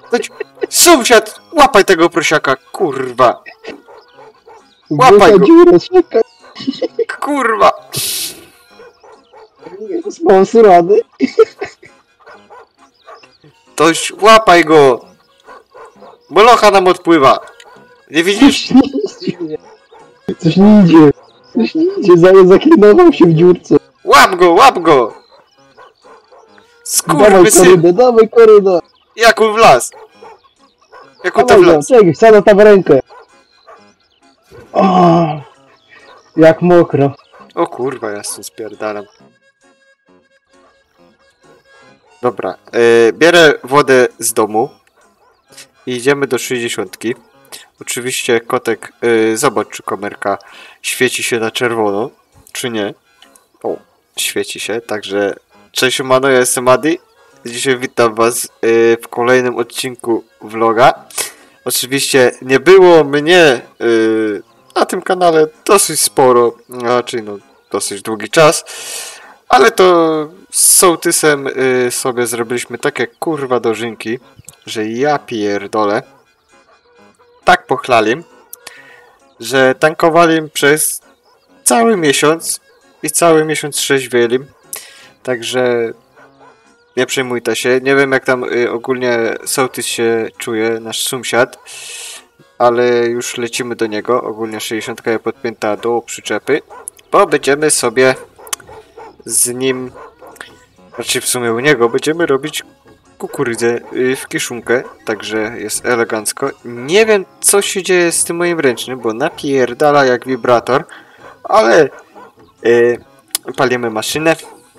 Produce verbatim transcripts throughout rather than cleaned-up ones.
Chodź. Sąsiad, łapaj tego prosiaka, kurwa. Łapaj go. Kurwa. Sponsorady. Toś, łapaj go. Molocha nam odpływa. Nie widzisz? Coś nie idzie. Coś nie idzie. Zaklinował się w dziurce. Łap go, łap go. Dawaj Skurwysyn. korydę, dawaj korydę. Jak on wlazł? Jak on tam Dawaj go, wlazł? czekaj, wsadzę tam w rękę. O, jak mokro. O kurwa, ja stąd spierdalam. Dobra, yy, bierę wodę z domu i idziemy do sześćdziesiątki. Oczywiście kotek, yy, zobacz czy kamerka świeci się na czerwono, czy nie. O, świeci się, także cześć mano, ja jestem Adi. Dzisiaj witam was yy, w kolejnym odcinku vloga. Oczywiście nie było mnie yy, na tym kanale dosyć sporo, raczej no dosyć długi czas, ale to z sołtysem yy, sobie zrobiliśmy takie kurwa dożynki, że ja pierdolę. Tak pochlali, że tankowali przez cały miesiąc i cały miesiąc trzeźwieli. Także nie przejmujcie się. Nie wiem jak tam y, ogólnie sołtys się czuje, nasz sąsiad, ale już lecimy do niego. Ogólnie sześćdziesiątka jest podpięta do przyczepy, bo będziemy sobie z nim, znaczy w sumie u niego, będziemy robić kukurydzę w kiszonkę, także jest elegancko. Nie wiem co się dzieje z tym moim ręcznym, bo napierdala jak wibrator, ale yy, palimy maszynę.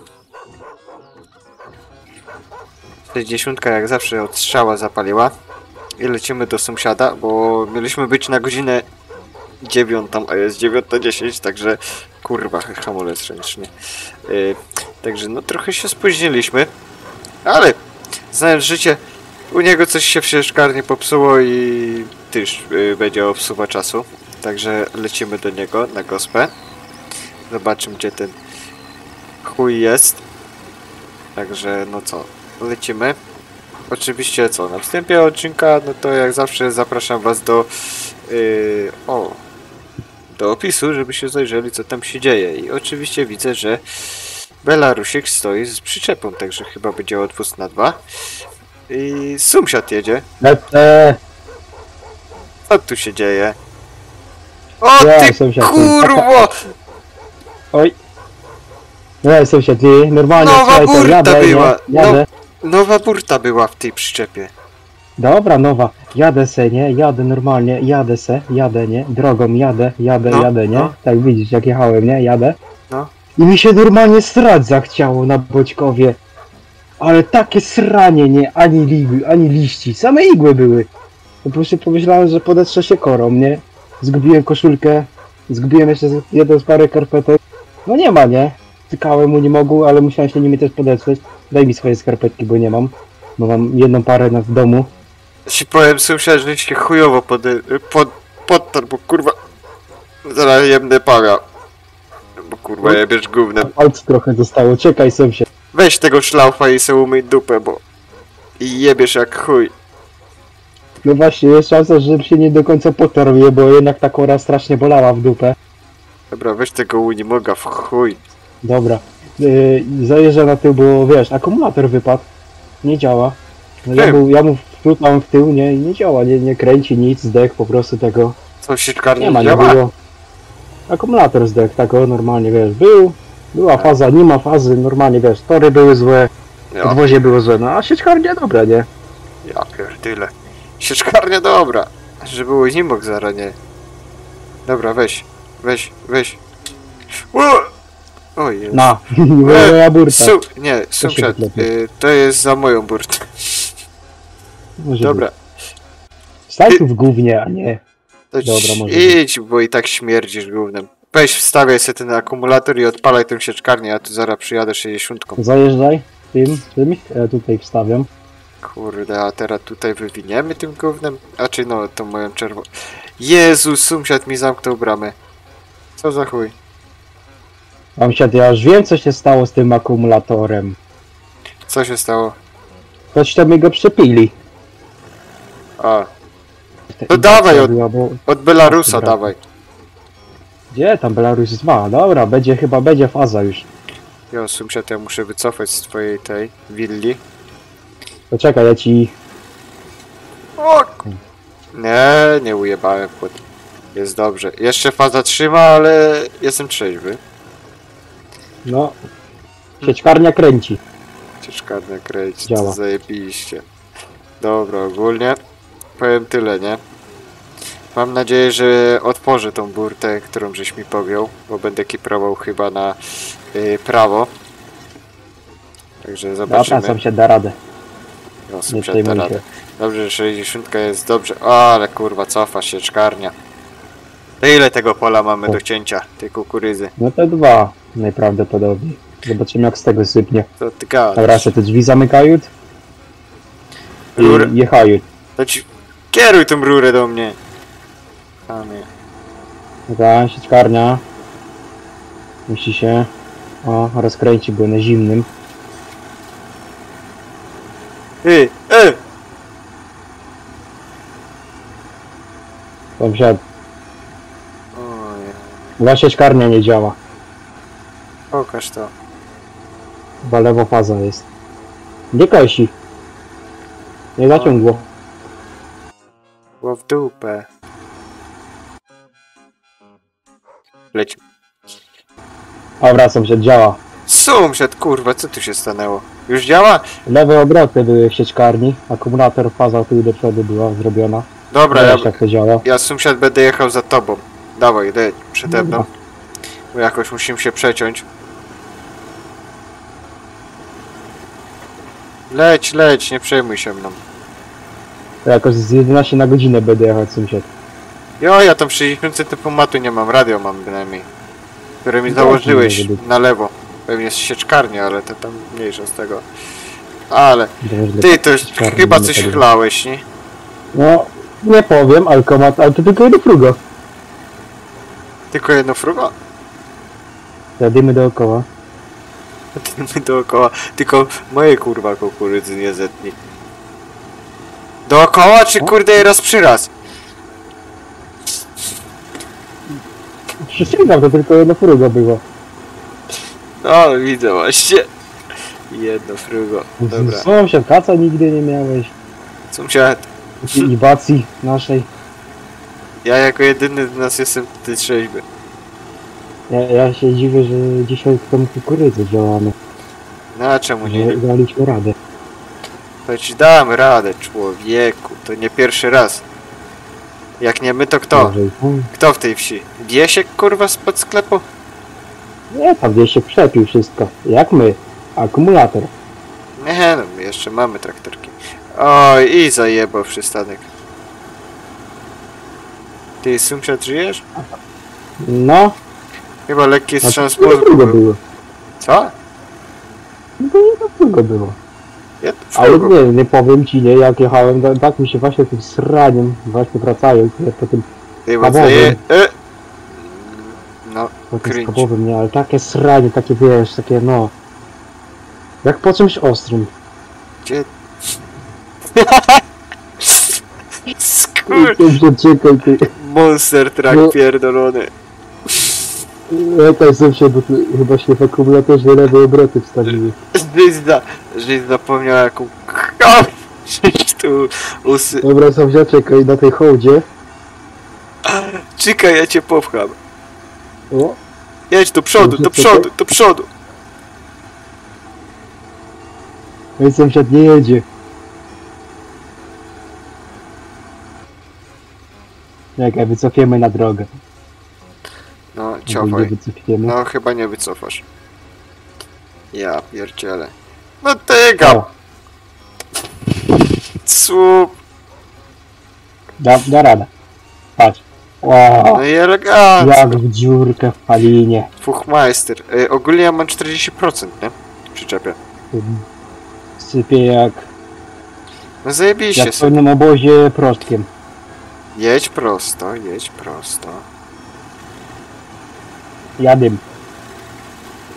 sześćdziesiątka jak zawsze od strzała zapaliła i lecimy do sąsiada, bo mieliśmy być na godzinę dziewiątą, a jest dziewiąta dziesięć, także kurwa hamulec ręczny. Yy, także no trochę się spóźniliśmy, ale znając życie, u niego coś się w sieczkarni popsuło i też yy, będzie obsuwa czasu. Także lecimy do niego na gospę. Zobaczymy gdzie ten chuj jest. Także no co, lecimy. Oczywiście co, na wstępie odcinka, no to jak zawsze zapraszam was do yy, o, do opisu, żebyście zajrzeli co tam się dzieje. I oczywiście widzę, że Belarusik stoi z przyczepą, także chyba będzie odwóz na dwa. I sąsiad jedzie. Lecę. Co tu się dzieje? O Ja, ty sąsiad, kurwo! Oj. Nie, sąsiad, ty normalnie, Nowa słuchaj, to burta jadę, była. nie, jadę. No, nowa burta była w tej przyczepie. Dobra, nowa. Jadę se, nie? Jadę normalnie, jadę se, jadę, nie? Drogą jadę, jadę, No, jadę, nie? no. Tak widzisz, jak jechałem, nie? Jadę. No. I mi się normalnie srać zachciało na Boćkowie. Ale takie sranie, nie? Ani ligły, ani liści. Same igły były. Po prostu pomyślałem, że podetrzę się korą, nie? Zgubiłem koszulkę. Zgubiłem jeszcze jedną z parę karpetek. No nie ma, nie? Tykałem mu, nie mogło, ale musiałem się nimi też podetrzeć. Daj mi swoje skarpetki, bo nie mam. Bo mam jedną parę na w domu. Ci powiem sąsiad, że się chujowo pod, pod, podtarł, bo kurwa zaraz jemne pawia. Bo kurwa jebiesz gównem. Palc trochę zostało, czekaj sąsiad. Weź tego szlaufa i se umyj dupę, bo i jebiesz jak chuj. No właśnie, jest szansa, żebym się nie do końca potarł, bo jednak ta kora strasznie bolała w dupę. Dobra, weź tego unimoga w chuj. Dobra. Yy, zajeżdża na tył, bo wiesz, akumulator wypadł. Nie działa. No, ja, mu, ja mu wplutałem w tył, nie, i nie działa, nie, nie kręci nic, zdech po prostu tego. Co sieczkarnia Nie ma, nie działa? było. Akumulator zdech, tak o, normalnie, wiesz, był. Była faza, nie ma fazy, normalnie, wiesz, tory były złe, Ja, podwozie było złe, no a sieczkarnia dobra, nie? ja pierdyle. Sieczkarnia dobra. Żeby unimog zaraz nie. Dobra, weź. Weź, weź. O! O jest. Na, moja burta. Su nie, sąsiad, y, to jest za moją burtę. Może Dobra. być. Stań tu w gównie, a nie. To Dobra, ci- może idź, bo i tak śmierdzisz gównem. Weź, wstawiaj sobie ten akumulator i odpalaj tę sieczkarnię, a tu zaraz przyjadę sześćdziesiątką. Zajeżdżaj tym, tym, ja tutaj wstawiam. Kurde, a teraz tutaj wywiniemy tym gównem? A czy no, tą moją czerwoną. Jezus, sąsiad mi zamknął bramę. Co za chuj? Sąsiad, ja już wiem co się stało z tym akumulatorem. Co się stało? Ktoś tam mi go przepili. A, Te to dawaj od, była, bo... od Belarusa Dobra. dawaj. Gdzie tam Belarus jest ma? Dobra, będzie chyba będzie faza już. Jo, sąsiad, ja muszę wycofać z twojej tej willi. Poczekaj, ja ci... O! Nie, nie ujebałem pod. Jest dobrze. Jeszcze faza trzyma, ale jestem trzeźwy. No... Sieczkarnia kręci. Ciężkarne kręć, to Działa. zajebiście. Dobra, ogólnie powiem tyle, nie? Mam nadzieję, że otworzę tą burtę, którą żeś mi pogiął, bo będę kiprował chyba na y, prawo. Także Dobra, zobaczymy. sam się da radę. No, Nie sąsiad da przejmuj radę. się. Dobrze, że sześćdziesiąt jest dobrze. O, ale kurwa, cofa się czkarnia. To ile tego pola mamy O. do cięcia, tej kukurydzy? No to dwa najprawdopodobniej. Zobaczymy jak z tego sypnie. To ty gadasz. Dobra, się te drzwi zamykają Rurę- i jechają. To ci... Kieruj tą rurę do mnie. A nie. Dobra, sieczkarnia. Musi się o, rozkręcić, bo na zimnym. Ej, ej! Sąsiad, Ojej. chyba sieczkarnia nie działa. Pokaż to. Chyba lewo faza jest. Nie kosi. Nie zaciągło. Było w dupę. Leć. Dobra, sąsiad działa. Sąsiad, kurwa, co tu się stanęło? Już działa? Lewe obroty były w sieczkarni. Akumulator faza tył do przodu była zrobiona. Dobra, ja, Wiesz jak to działa. ja sąsiad będę jechał za tobą. Dawaj, leć przede mną. Dobra. Bo jakoś musimy się przeciąć. Leć, leć, nie przejmuj się mną. To jakoś z jedenaście na godzinę będę jechać, sąsiad. Jo, ja tam sześćdziesiąt tempomatu nie mam, radio mam bynajmniej. Które mi No założyłeś dobrze, żeby- na lewo. Pewnie jest sieczkarnia, ale to tam mniejsza z tego. Ale, Dobrze, ty to sieczkarni chyba nie coś podoba. chlałeś, nie? No, nie powiem, alkomat, ale to tylko jedno frugo. Tylko jedno frugo? Jadymy dookoła. My dookoła, tylko moje kurwa kukurydzy nie zetnij. Dookoła czy O. kurde raz przy raz? Przysięgam, to tylko jedno frugo było. No widzę właśnie. Jedno frugo, dobra. Sąsiad, kaca nigdy nie miałeś. Sąsiad, Takiej ibacji naszej. ja jako jedyny z nas jestem ty trzeźwy. Ja, ja się dziwię, że dzisiaj tą kukurydzę działamy. No a czemu nie? Że daliśmy radę. To ci damy radę, człowieku. To nie pierwszy raz. Jak nie my, to kto? Dobrze. Hmm. Kto w tej wsi? Biesiek kurwa spod sklepu? Nie, tam gdzieś się przepił wszystko. Jak my. Akumulator. Nie no, my jeszcze mamy traktorki. Oj, i zajebał przystanek. Ty, sąsiad, żyjesz? No. Chyba lekki A wstrząs to jedno mózgu frugo był. było. Co? No to jedno frugo było. Ja to Ale frugo. nie, nie powiem ci, nie, jak jechałem, to, tak mi się właśnie tym sraniem właśnie wracając, nie, po tym, Ty, bo Kabowym. zaje... E! No, po tym Cringe. skopowym, nie, ale takie sranie, takie wiesz, takie no, jak po czymś ostrym. gdzie... Skur... Dobrze, czekaj, ty, Monster truck No. pierdolony. jakaś się, bo tu chyba się w akumulatorze lewe obroty wstawiły. Żeś, za... Żeś zapomniał jaką... k***a, Żeś tu usy... Dobra, Sądzia, czekaj, na tej hołdzie. Czekaj, ja cię popcham. O, Jedź do przodu, do przodu, do przodu. no i sąsiad nie jedzie. Czekaj, wycofiemy na drogę. No, Albo nie ciofaj. wycofiemy. No, chyba nie wycofasz. Ja pierdzielę. No tyga! O, Słup! da, da radę. Patrz. Wow, No i elegancko. jak w dziurkę w palinie. Fuchmeister. Y, ogólnie ja mam czterdzieści procent, nie? Przyczepia. Sypie jak, No zajebiście jak w sobie. pewnym obozie proszkiem. Jedź prosto, jedź prosto. Jadym.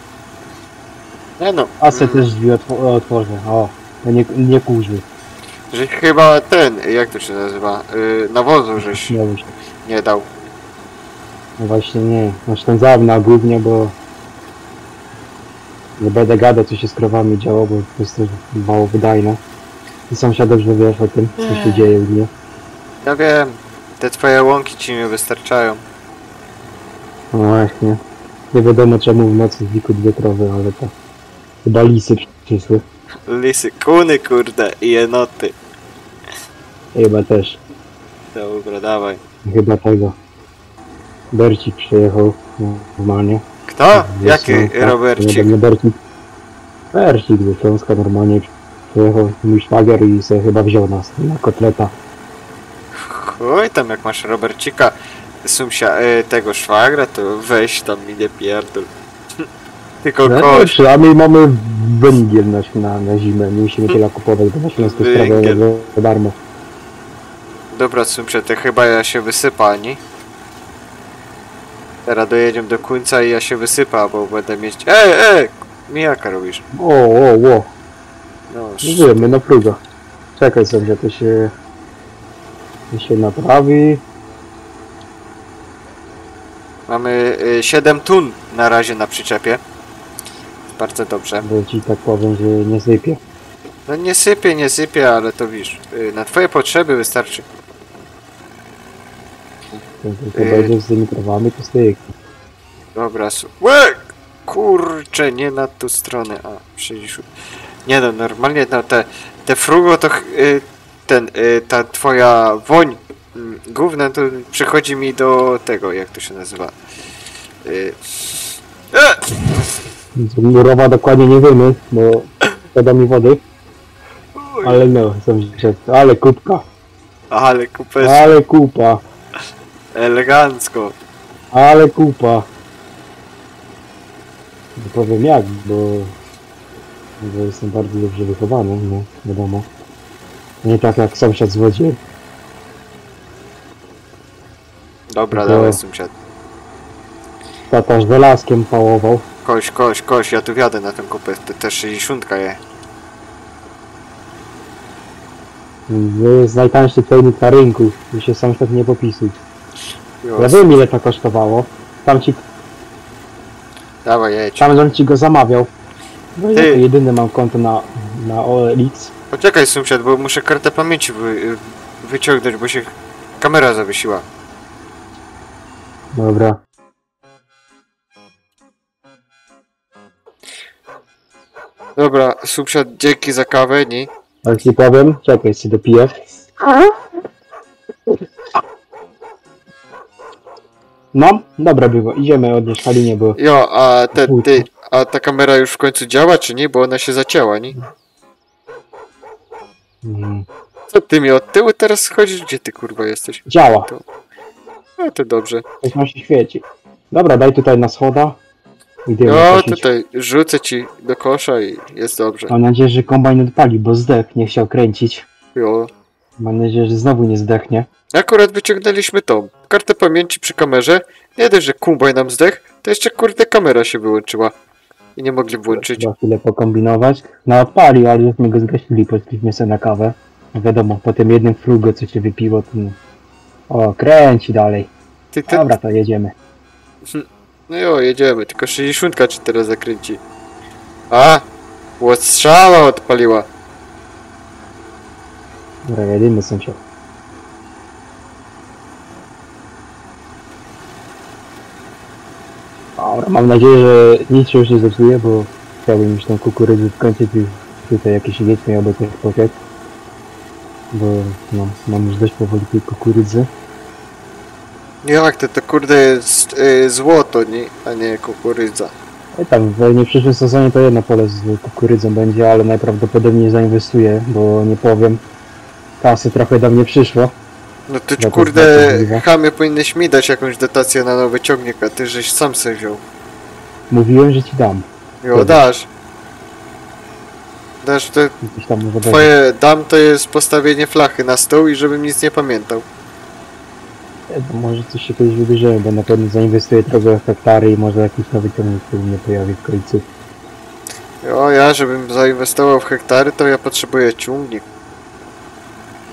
Nie no. A se mm, też drzwi otw otworzę. O, no nie, nie kurzły. Że chyba ten, jak to się nazywa, yy, nawozu żeś Nie wiem. nie dał. No właśnie nie. Oszczędzałem na głównie, bo nie będę gadał, co się z krowami działo, bo to jest też mało wydajne. I sąsiad dobrze wiesz o tym, co się dzieje u mnie. Ja wiem, te twoje łąki ci nie wystarczają. No właśnie. Nie wiadomo czemu w nocy znikły dwie krowy, ale to chyba lisy przyszły. Lisy, kuny kurde i jenoty. Chyba też. Dobra, dawaj. Chyba tego. Bercik przyjechał normalnie. Kto? Z Jaki Śląska. Nie, Robercik? nie Bercik. Bercik ze Śląska normalnie przyjechał mój szwagier i sobie chyba wziął nas na kotleta. Chuj tam jak masz Robercika, sumsia, y, tego szwagra, to weź tam mi nie pierdol. Tylko No, kość. przynajmniej mamy węgiel na, na, na zimę, nie musimy tyle kupować, bo na Śląsku Węgiel. sprawę za darmo. Dobra sumsia, to chyba ja się wysypa, nie? Teraz dojedziemy do końca i ja się wysypa, bo będę mieć... Ej, ej! Mijaka robisz. O, o, o, No, żyjemy na próbę. Czekaj sobie, to się... To się naprawi. mamy y, siedem tun na razie na przyczepie. Bardzo dobrze. Bo ci tak powiem, że nie sypie. No nie sypie, nie sypie, ale to wiesz, y, na twoje potrzeby wystarczy. To tylko Yy. będzie z tymi krowami, to styk. Dobra, su... Łe! Kurczę, nie na tą stronę. A, przecież... Nie no, normalnie no te, te frugo to ch- y, ten, y, ta twoja woń y, gówna to przychodzi mi do tego, jak to się nazywa. Y, e! Murowa dokładnie nie wiemy, bo poda mi wody. Oj. Ale no, są się... Ale kubka. Ale kupę Ale kupa. elegancko. Ale kupa. Nie powiem jak, bo... Bo jestem bardzo dobrze wychowany, no wiadomo. Nie tak jak sąsiad złodziej. Dobra, To- dawaj sąsiad. Tata żelazkiem pałował. Koś, koś, koś, ja tu wjadę na tę kupę, to też sześćdziesiątka je. To jest najtańszy cejnik na rynku. Tu się sąsiad nie popisuj. Ja Już. wiem ile to kosztowało. Tam ci, Dawaj, jedź. tam żebym ci go zamawiał. No ja to Ty. jedyne mam konto na, na O L X. Poczekaj sąsiad, bo muszę kartę pamięci wy, wyciągnąć, bo się kamera zawiesiła. Dobra. Dobra, sąsiad, dzięki za kawę, nie? Ale ci powiem, czekaj, się dopiję. No, dobra było, idziemy odnieść Halinie, bo... Jo, a te, ty, a ta kamera już w końcu działa, czy nie? Bo ona się zacięła, nie? Mm, Co ty mi od tyłu teraz chodzisz? Gdzie ty kurwa jesteś? działa, No to dobrze. coś ma się świeci. Dobra, daj tutaj na schoda. Idziemy No kosić. tutaj rzucę ci do kosza i jest dobrze. Mam nadzieję, że kombajn odpali, bo zdech, nie chciał kręcić. Jo. Mam nadzieję, że znowu nie zdechnie. Akurat wyciągnęliśmy tą kartę pamięci przy kamerze. Nie dość, że kumbaj nam zdech, to jeszcze kurde kamera się wyłączyła. I nie mogli włączyć. Trzeba chwilę pokombinować. No odpalił, ale żeśmy go zgasili, poszliśmy sobie na kawę. No wiadomo, po tym jednym frugo, co się wypiło, to... no. O, kręci dalej. Ty, ty, Dobra, to jedziemy. no jo, jedziemy, tylko sześćdziesiątka czy teraz zakręci. A! Łostrzała odpaliła. Dobra, jedziemy sąsiad. Dobra, mam nadzieję, że nic się już nie zepsuje, bo chciałbym już tą kukurydzę skończyć i tutaj jakieś wieczne albo coś posiać. Bo no, mam już dość powoli tej kukurydzy. Jak to, to kurde jest y, złoto, nie? A nie kukurydza. I tam w nie przyszłym sezonie to jedno pole z kukurydzą będzie, ale najprawdopodobniej zainwestuję, bo nie powiem. Kasy trochę do mnie przyszło. No ty Ja to kurde, bardzo możliwe. chamie powinieneś mi dać jakąś dotację na nowy ciągnik, a ty żeś sam sobie wziął. Mówiłem, że ci dam. Jo, Dobra. dasz. Dasz, to Jakiś tam może będzie. twoje dam to jest postawienie flachy na stół i żebym nic nie pamiętał. E, to może coś się kiedyś wybierzemy, bo na pewno zainwestuję trochę w hektary i może jakiś nowy ciągnik się u mnie pojawi w końcu. Jo, ja żebym zainwestował w hektary, to ja potrzebuję ciągnik.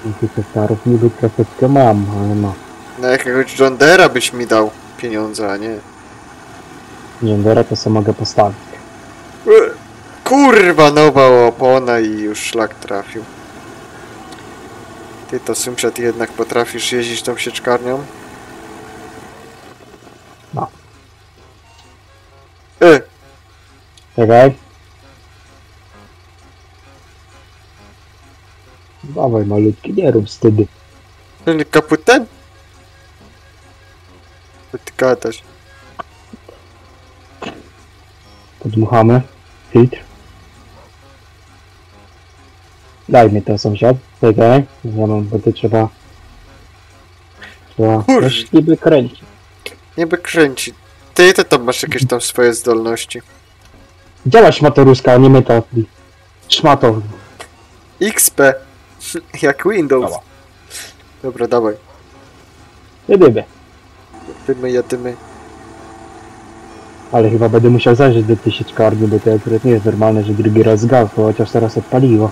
Tych hektarów niby troszeczkę mam, ale no. Na jakiegoś John Deere'a byś mi dał pieniądze, a nie. Gendera to co mogę postawić. E, Kurwa, nowa opona i już szlak trafił. Ty to sąsiad jednak potrafisz jeździć tą sieczkarnią? No. E, Czekaj. Dawaj malutki, nie rób wstydy. ten kaputen? Co ty gadasz? Podmuchamy. Filtr. Daj mi to sąsiad. Czekaj. Ja mam, bo to trzeba... Trzeba Kurde. też niby kręcić. Niby kręci. Ty to tam masz jakieś tam swoje zdolności. Działa szmato ruska, a nie meta. Szmato. X P. Jak Windows. Dobra. Dobra, dawaj. Jedyby. Jadymy, jadymy. Ale chyba będę musiał zajrzeć do tej sieczkarni, bo to akurat nie jest normalne, że drugi raz zgasło, chociaż teraz odpaliło.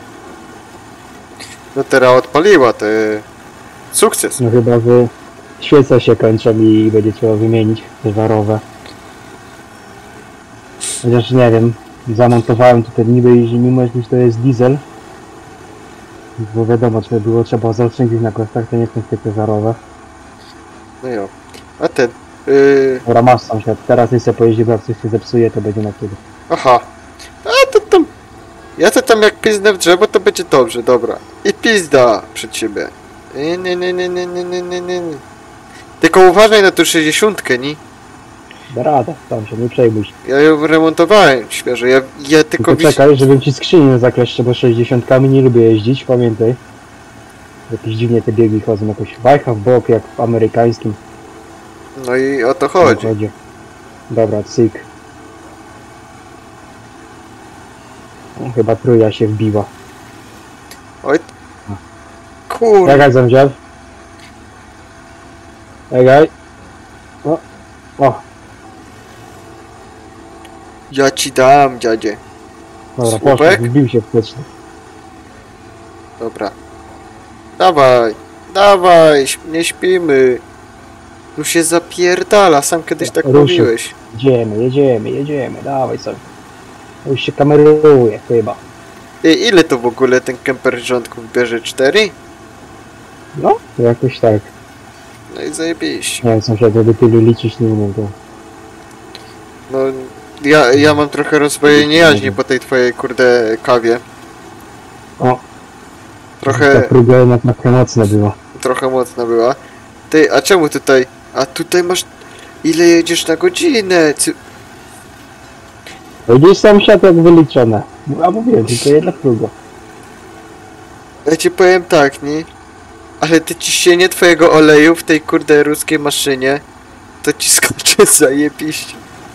No teraz odpaliła, to sukces. No chyba, że świece się kończą i będzie trzeba wymienić te żarowe. Chociaż nie wiem, zamontowałem tutaj niby, mimo że to jest diesel. Bo wiadomo, czy było trzeba zaoszczędzić na kosztach, to nie są świece żarowe. No jo. A ten. Yy... Dobra, masz sąsiad, teraz nie sobie pojeździ, bo jak coś się zepsuje, to będzie na ciebie. Aha. A to tam. Ja to tam jak piznę w drzewo, to będzie dobrze, dobra. I pizda przed siebie. Nie, nie, nie, nie, nie, nie, nie, nie, nie. Tylko uważaj na tą sześćdziesiątkę, nie? Da rada, tam się, nie przejmuj się. Ja ją remontowałem świeżo. Ja, ja tylko Tylko wiś... czekaj, żebym ci skrzyni nie zakleszczę, bo sześćdziesiątkami nie lubię jeździć, pamiętaj. Jakieś dziwnie te biegi chodzą, jakoś wajcha w bok, jak w amerykańskim No i o to chodzi. samochodzie. Dobra, cyk. No, chyba trójka się wbiła. Oj. Kur... Czekaj, sąsiad. Czekaj. O, o, Ja ci dam, dziadzie. dobra, Słupek? poszedł, wbił się w pleczny. Dobra. Dawaj. Dawaj, śp- nie śpimy. Tu się zapierdala, sam kiedyś tak Ruszył. mówiłeś. Jedziemy, jedziemy, jedziemy, dawaj sobie. Już się kameruje chyba. I ile to w ogóle ten kemper rządków bierze? Cztery? No, jakoś tak. No i zajebiście. Nie wiem, sąsiad, jakby tylu liczyć nie umiem, to... No, ja, ja mam trochę rozwojenie jaźni po tej twojej kurde kawie. O, ta Trochę, próga jednak trochę mocna była. trochę mocna była. Ty, a czemu tutaj? A tutaj masz... Ile jedziesz na godzinę? Ty... Widzisz, sąsiad jak wyliczone. A mówiłem, tylko jedna próga. Ja ci powiem tak, nie? Ale te ciśnienie twojego oleju w tej kurde ruskiej maszynie to ci skoczy zajebiście.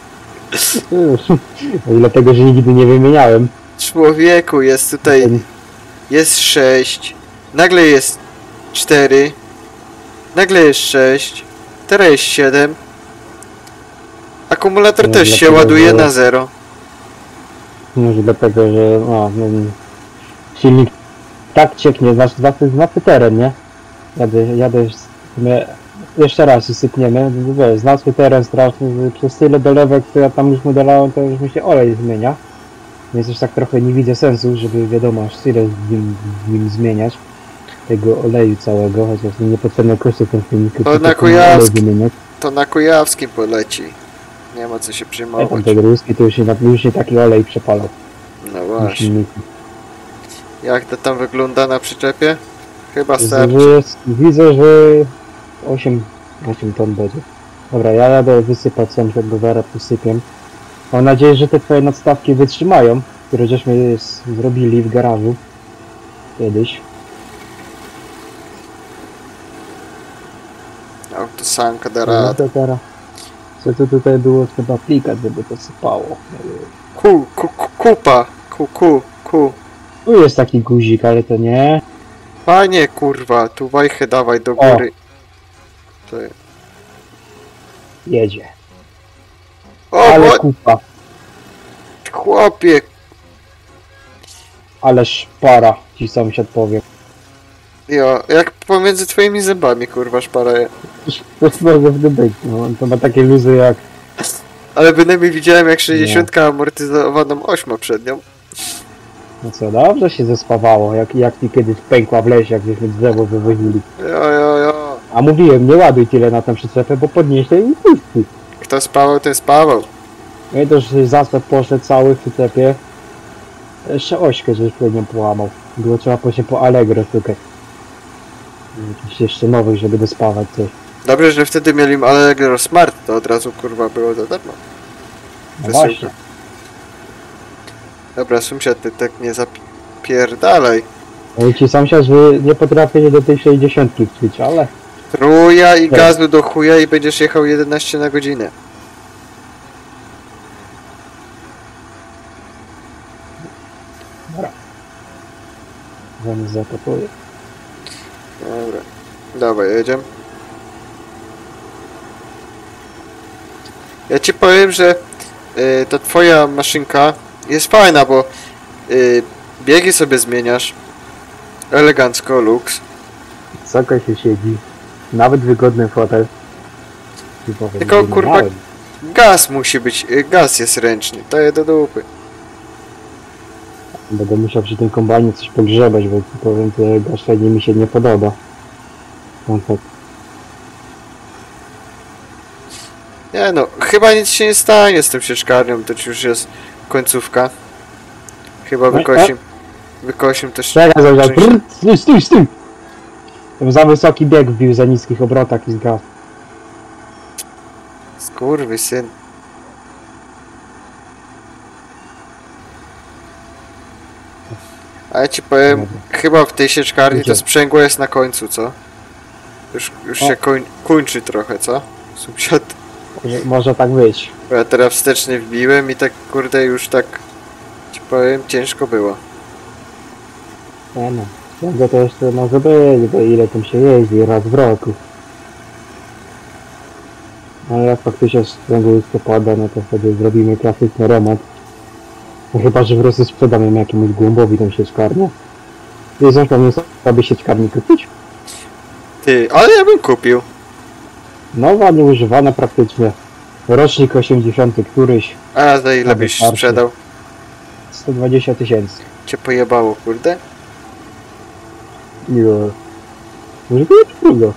I dlatego, że nigdy nie wymieniałem. Człowieku, jest tutaj... Ten- Jest sześć, nagle jest cztery, nagle jest sześć, teraz jest siedem. Akumulator No, też się dlatego, ładuje że- na zero. Może dlatego, że no, no, silnik tak cieknie, znaczy, znaczy, znaczy teren, nie? Jadę, jadę w sumie, jeszcze raz i sypniemy, wiesz, znalazły teren straszny, że przez tyle dolewek, co ja tam już modelałem, to już mi się olej zmienia. Więc już tak trochę nie widzę sensu, żeby wiadomo, aż tyle w nim, w nim zmieniać. Tego oleju całego, chociaż niepotrzebne koszty ten silnik. To tylko na ten olej Kujawsk. wymieniać. To na Kujawskim poleci. Nie ma co się A tam przejmować. ten ruski to już się, już się taki olej przepalał. No w właśnie. silniku. Jak to tam wygląda na przyczepie? Chyba Widzę, starczy. że jest, widzę, że osiem, osiem ton będzie. Dobra, ja jadę wysypać sąsiad, bo zaraz posypię. Mam nadzieję, że te twoje nadstawki wytrzymają, które żeśmy s- zrobili w garażu kiedyś. Autosanka da No radę. to teraz, co to tutaj było, trzeba aplikat, żeby to sypało. Ku, ku, ku, kupa. Ku, ku, ku. Tu jest taki guzik, ale to nie. Panie kurwa, tu wajchę dawaj do O. góry. To... Jedzie. O, Ale bo... kupa, chłopie, ale szpara, ci sąsiad powie. Jo, jak pomiędzy twoimi zębami, kurwa, szparaje. Coś może w tym być, no. To ma takie luzy jak... Ale bynajmniej widziałem jak sześćdziesiąt amortyzowaną ośmą przednią. No co, dobrze się zespawało, jak, jak mi kiedyś pękła w lesie, jak żeśmy drzewo wywozili. Jo, jo, jo. A mówiłem, nie ładuj tyle na tę przyczepę, bo podnieśle i puści. Kto spawał, ten spawał. No i to, że zastęp poszedł cały w przyczepie. Jeszcze ośkę, żeś pewnie połamał. Było trzeba później po Allegro szukać. Jakichś jeszcze nowych, żeby dospawać coś. Dobrze, że wtedy mieli Allegro Smart, to od razu kurwa było za darmo. No Wysyłka. właśnie. Dobra, sąsiad, ty tak nie zapierdalaj. No i ci sąsiad, że nie potrafię do tej sześćdziesiątki wczyć, ale... Truja i Tak. gazu do chuja i będziesz jechał jedenaście na godzinę. Dobra. Zanim zatopuję. Dobra. Dawaj, jedziemy. Ja ci powiem, że y, ta twoja maszynka jest fajna, bo y, biegi sobie zmieniasz. Elegancko, luks. Wysoko się siedzi. Nawet wygodny fotel. Typowy, Tylko, nie kurwa, miałem. Gaz musi być, y, gaz jest ręczny, to je do dupy. Będę musiał przy tym kombajnie coś pogrzebać, bo ci powiem, że gaszenie mi się nie podoba. No tak. Nie no, chyba nic się nie stanie z tym sieczkarnią, to już jest końcówka. Chyba wykosim, wykosim też... Czekaj, zauważ. część- Brrr, Stój, stój, stój! Tam za wysoki bieg wbił za niskich obrotach i zgasł. Skurwysyn. A ja ci powiem, Dobra. chyba w tej sieczkarni to Gdzie? sprzęgło jest na końcu, co? Już, już O. się koń, kończy trochę, co? Sąsiad. Może, może tak być. Bo ja teraz wstecznie wbiłem i tak kurde już tak ci powiem ciężko było. Nie no. Tego to jeszcze może być, bo ile tam się jeździ raz w roku. Ale jak faktycznie sprzęgło listopada, no to wtedy zrobimy klasyczny remont. No chyba, że w Rosji sprzedamy jakiemuś głębowi tą sieczkarnię. Jest on pewnie sobie sieczkarni kupić? Ty, ale ja bym kupił. Nowa, nieużywana praktycznie. Rocznik osiemdziesiąty któryś. A za ile Aby byś starszy. sprzedał? sto dwadzieścia tysięcy. Cię pojebało, kurde? Nie. Może to jest drugo.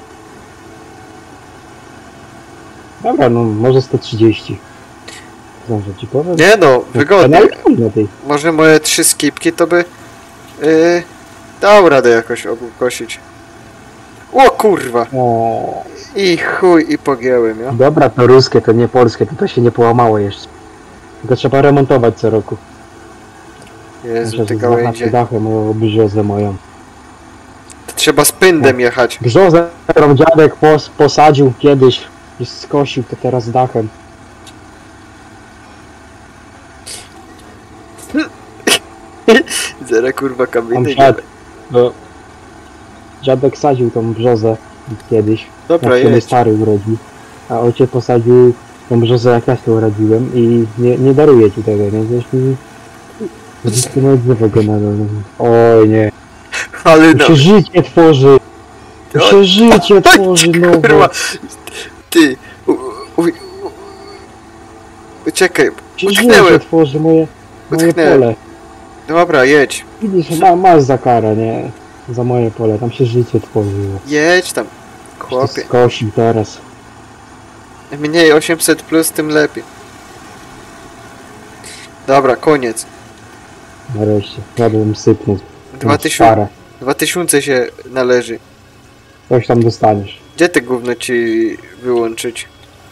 Dobra, no może sto trzydzieści. Zdążę ci powiem. Nie no, wygodnie. Na tej. Może moje trzy skipki to by yy, dał radę jakoś obkosić. O kurwa! O, I chuj, i pogięłem, ja. dobra, to ruskie, to nie polskie, to to się nie połamało jeszcze. Tylko trzeba remontować co roku. Jezu, Muszę te się zmachać gałęzie. dachem o brzozę moją. To trzeba z pędem jechać. Brzozę, którą dziadek pos, posadził kiedyś i skosił, to teraz dachem. Zera kurwa Tam kamieny. dziad, bo dziadek sadził tą brzozę kiedyś, Dobra, jak się mój jedź. stary urodził. A ojciec posadził tą brzozę, jak ja się urodziłem i nie, nie daruje ci tego, nie? Wiesz mi... Dziecko nawet drzewo go nadal. Oj nie. Ale Tu no. się życie tworzy! Tu się życie tworzy, no Kurwa. Ty. U, u, u, Uciekaj. się życie Utknęłem. tworzy, moje, moje Utknęłem. pole. Dobra, jedź. Widzisz, ma, masz za karę, nie? Za moje pole, tam się życie tworzyło. Jedź tam. To Chłopie. skosił teraz. Mniej osiemset plus, tym lepiej. Dobra, koniec. Nareszcie, jadłem sypnąć. Dwa tysiące, Stare. dwa tysiące się należy. Coś tam dostaniesz. Gdzie te gówno ci wyłączyć?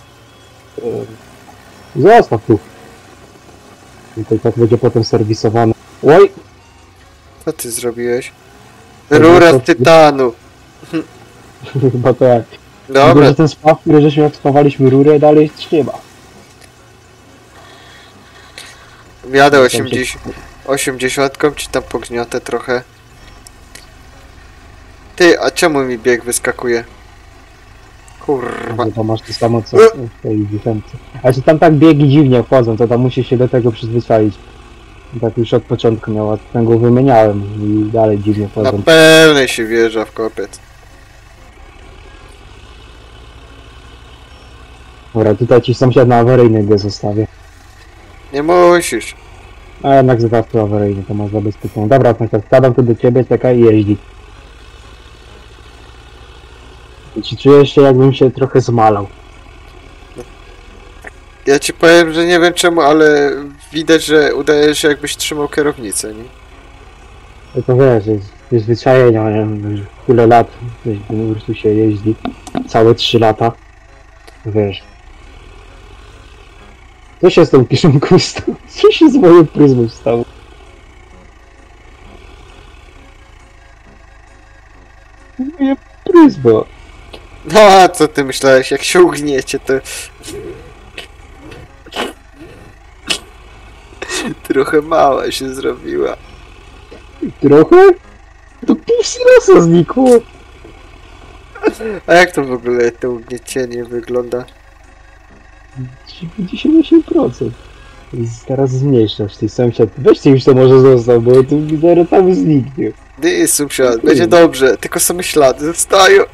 Yy, Zostaw tu. I to tak będzie potem serwisowane. Oj! Co ty zrobiłeś? To Rura to- z tytanu. Chyba tak. Dobra, Tylko, że ten spaw, który żeśmy odspawaliśmy rurę, dalej trzyma. wjadę Tam się- osiemdziesiąt, osiemdziesiątką ci tam pogniotę trochę. Ty, a czemu mi bieg wyskakuje? Kurwa. To masz to samo co w tej dziesiątce. A czy tam tak biegi dziwnie wchodzą, to tam musisz się do tego przyzwyczaić. Tak już od początku miała, ten go wymieniałem i dalej dziwnie Na chodzą. pełnej się wjeżdża w kopiec. Dobra, tutaj ci sąsiad na awaryjny zostawię. Nie musisz. A jednak zostaw tu awaryjny, to masz zabezpieczone. Dobra, sąsiad, wkładam tu do ciebie, czekaj i jeździ. I ci czujesz się, jakbym się trochę zmalał. Ja ci powiem, że nie wiem czemu, ale widać, że udaje się jakbyś trzymał kierownicę, nie? No to wiesz, jest przyzwyczajenia, nie wiem, już tyle lat, wiesz, po prostu się jeździ, całe trzy lata, wiesz. Co się z tą kiszonką stało? Co się z moją pryzmą stało? Moja pryzma. No a co ty myślałeś, jak się ugniecie, to... Trochę mała się zrobiła. Trochę? To pół silosa znikło. A jak to w ogóle to ugniecienie wygląda? dziewięćdziesiąt osiem procent. Teraz zmniejszasz, ty sąsiad. Weźcie już to może został, bo to zaraz tam zniknie. Ty, sąsiad, będzie dobrze, tylko same ślady zostają.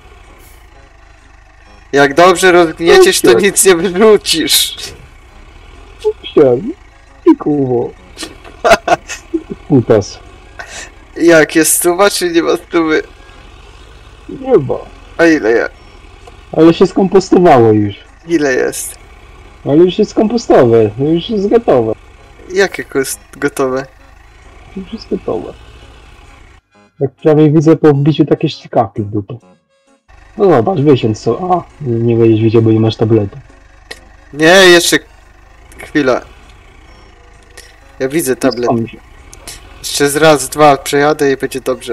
Jak dobrze rozgnieciesz, to nic nie wyrzucisz. Sąsiad, i kurwo. Kutas. Jak, jest stuwa, czy nie ma stówy? Nie ma. A ile je? Ale się skompostowało już. Ile jest? Ale już jest kompostowe, już jest gotowe. Jakie jest gotowe? Już jest gotowe. Jak prawie widzę po wbiciu takie ścikawki w dupę. No zobacz, wysiądź co. A, nie będziesz widział, bo nie masz tabletu. Nie, jeszcze chwila. Ja widzę tablet. Skąd się? Jeszcze z raz, dwa przejadę i będzie dobrze.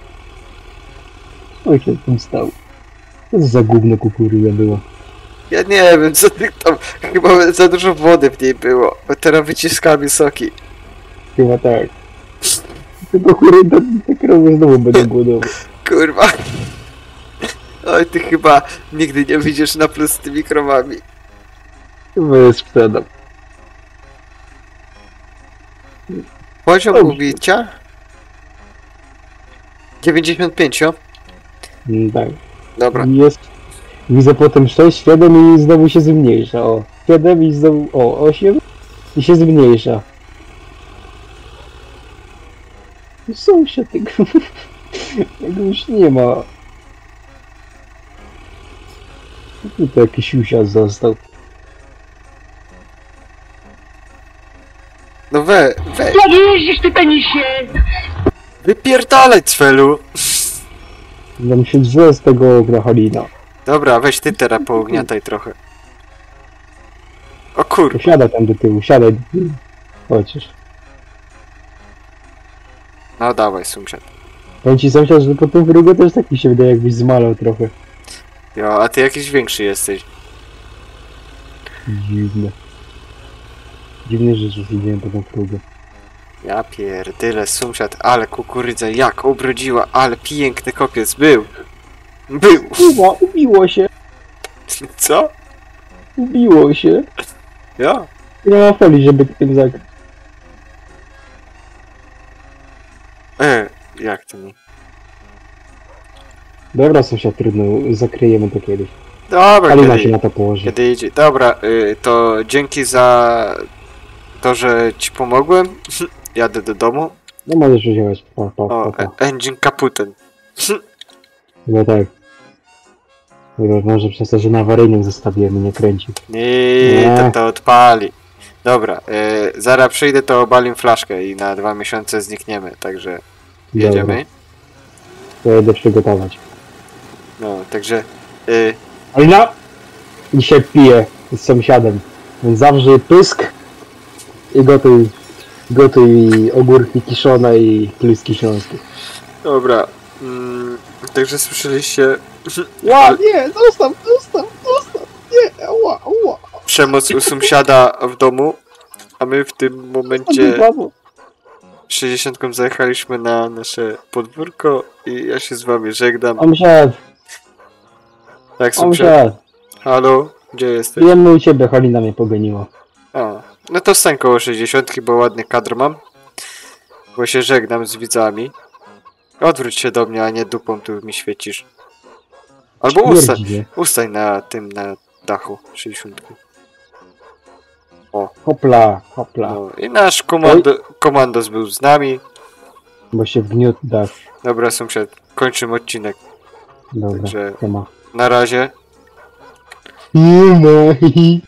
Co się tam stało? Co to za gówno kukurydza była? Ja nie wiem, co ty tam... Chyba za dużo wody w niej było. Bo teraz wyciskamy soki. Chyba tak. Tylko kukurydza, te krowy znowu będą głodowe. Kurwa. Oj, ty chyba nigdy nie wyjdziesz na plus z tymi krowami. Chyba je sprzedam. Poziom Dobrze. ubicia? dziewięćdziesiąt pięć, o? Mm, tak. Dobra. Jest. Widzę potem sześć, siedem i znowu się zmniejsza. O, siedem i znowu. O, osiem i się zmniejsza. Sąsiad tego. Tego już nie ma. I to jakiś usiad został. No we, we, Jak jeździsz ty penisie? wypierdalaj, cwelu! Nam się drze z tego grachalina. Dobra, weź ty teraz pougniataj trochę. O kur... To siada tam do tyłu, siadaj do tyłu. Chociaż. No dawaj, sąsiad. Powiem ci sąsiad, że po tym wrógu też taki się wydaje, jakbyś zmalał trochę. Jo, a ty jakiś większy jesteś. Dziwne. Dziwne rzeczy się dzieją po tym wrógu. Ja pierdyle, sąsiad, ale kukurydza jak obrodziła, ale piękny kopiec był. Był. Uwa, ubiło się, Co? ubiło się. Ja? Nie ma folii, żeby tym zagrać. E, jak to nie? Dobra sąsiad, trudno, zakryjemy to kiedyś. Dobra, Halina kiedy, się na to położy. kiedy idzie. Dobra, y, to dzięki za to, że ci pomogłem. Jadę do domu. No możesz wziąć. Pa, pa, pa, O, pa. e- engine kaputen. Chyba tak. Chyba może przez to, że na awaryjnym zostawiłem i nie kręci. Nie, to to odpali. Dobra, y, zaraz przyjdę, to obalim flaszkę i na dwa miesiące znikniemy, także jedziemy. Dobra, to jedę przygotować. No, także y, Halina! Dzisiaj piję z sąsiadem. Więc zawrzyj pysk i gotuj, gotuj ogórki kiszone i kluski śląskie. dobra. Mm, także słyszeliście Ła, nie, zostaw, zostaw, zostaw, nie, ła, ła. przemoc u sąsiada w domu, a my w tym momencie sześćdziesiątką zajechaliśmy na nasze podwórko i ja się z wami żegnam. Sąsiad, Tak, sąsiad. sąsiad, Halo? Gdzie jesteś? przyjemny u ciebie, Halina mnie pogoniła. A, no to stań koło sześćdziesiątki, bo ładny kadr mam. Bo się żegnam z widzami. Odwróć się do mnie, a nie dupą tu mi świecisz. Albo ustań, Śmierdzi, nie? ustań na tym, na dachu sześćdziesiątki. O, Hopla, hopla. no i nasz komando, komandos był z nami. Bo się wgniótł dasz. Dobra, sąsiad, kończymy odcinek. Dobra, Także to ma. na razie. Nie ma.